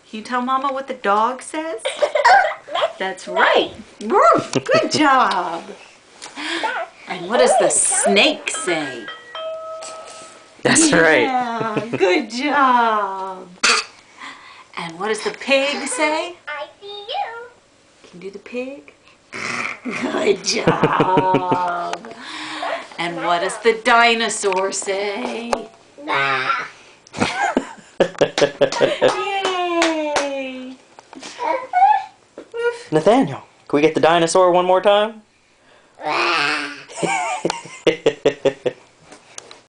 Can you tell Mama what the dog says? That's right. Good job. And what does the snake say? That's right. Yeah, good job. And what does the pig say? I see you. Can you do the pig? Good job. And what does the dinosaur say? Yay! Nathaniel, can we get the dinosaur one more time?